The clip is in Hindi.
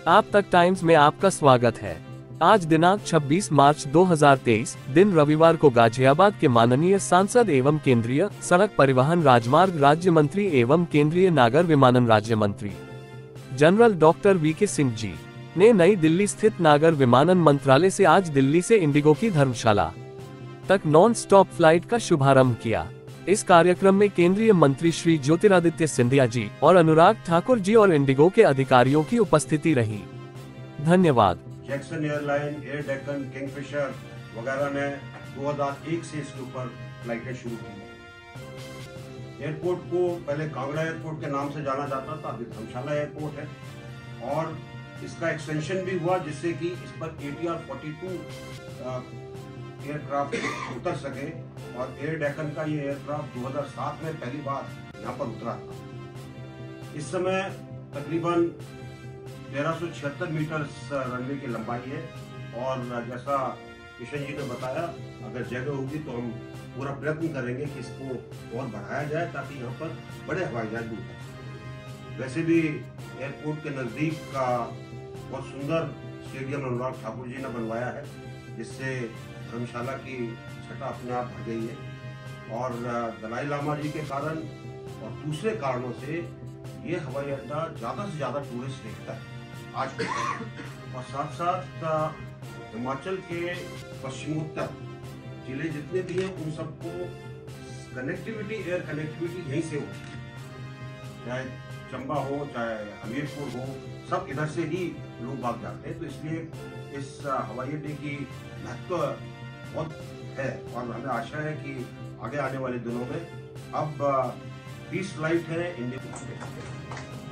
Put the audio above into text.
आप तक टाइम्स में आपका स्वागत है। आज दिनांक 26 मार्च 2023 दिन रविवार को गाजियाबाद के माननीय सांसद एवं केंद्रीय सड़क परिवहन राजमार्ग राज्य मंत्री एवं केंद्रीय नागर विमानन राज्य मंत्री general doctor VK Singh ji ने नई दिल्ली स्थित नागर विमानन मंत्रालय से आज दिल्ली से इंडिगो की धर्मशाला तक नॉन स्टॉप फ्लाइट का शुभारंभ किया। इस कार्यक्रम में केंद्रीय मंत्री श्री ज्योतिरादित्य सिंधिया जी और अनुराग ठाकुर जी और इंडिगो के अधिकारियों की उपस्थिति रही। धन्यवाद। Jackson airline, air Deccan, Kingfisher वगैरह ने 2001 से इसके ऊपर फ्लाइटें शुरू की। एयरपोर्ट को पहले कांगड़ा एयरपोर्ट के नाम से जाना जाता था, अभी धर्मशाला एयरपोर्ट है और इसका एक्सटेंशन भी हुआ जिससे कि इस पर ATR 42 एयरक्राफ्ट उतर सके और एयर डेक्कन का ये एयरक्राफ्ट 2007 में पहली बार यहाँ पर उतरा था। इस समय तकरीबन 1376 मीटर रनवे की लंबाई है और जैसा किशन जी ने बताया, अगर जगह होगी तो हम पूरा प्रयत्न करेंगे कि इसको और बढ़ाया जाए ताकि यहाँ पर बड़े हवाई जहाज भी उतर। वैसे भी एयरपोर्ट के नज़दीक का बहुत सुंदर स्टेडियम अनुराग ठाकुर जी ने बनवाया है जिससे धर्मशाला की छटा अपने आप भर गई है और दलाई लामा जी के कारण और दूसरे कारणों से ये हवाई अड्डा ज़्यादा से ज़्यादा टूरिस्ट देखता है आज के और साथ साथ हिमाचल के पश्चिमोत्तर जिले जितने भी हैं उन सबको कनेक्टिविटी, एयर कनेक्टिविटी यहीं से होती है। चाहे चंबा हो चाहे हमीरपुर हो, सब इधर से ही लोग भाग जाते हैं। तो इसलिए इस हवाई अड्डे की महत्व बहुत है और हमें आशा है कि आगे आने वाले दिनों में अब 20 फ्लाइट है इंडिगो।